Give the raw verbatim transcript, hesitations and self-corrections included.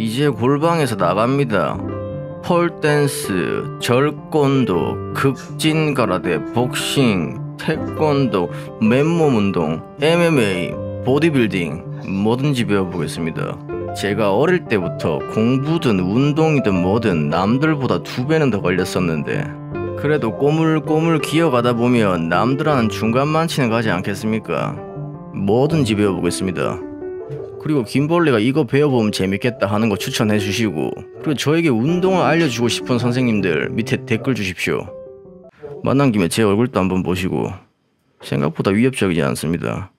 이제 골방에서 나갑니다. 폴댄스, 절권도, 극진가라데, 복싱, 태권도, 맨몸 운동, 엠엠에이, 보디빌딩 뭐든지 배워보겠습니다. 제가 어릴 때부터 공부든 운동이든 뭐든 남들보다 두 배는 더 걸렸었는데 그래도 꼬물꼬물 기어가다 보면 남들하는 중간만치는 가지 않겠습니까? 뭐든지 배워보겠습니다. 그리고 김벌레가 이거 배워보면 재밌겠다 하는 거 추천해 주시고, 그리고 저에게 운동을 알려주고 싶은 선생님들 밑에 댓글 주십시오. 만난 김에 제 얼굴도 한번 보시고 생각보다 위협적이지 않습니다.